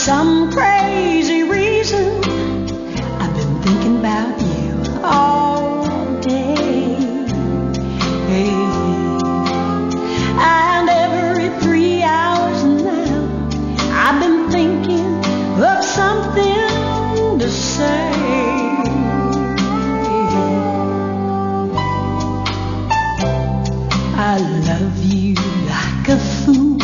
some crazy reason, I've been thinking about you all day. And every 3 hours now, I've been thinking of something to say. I love you like a fool.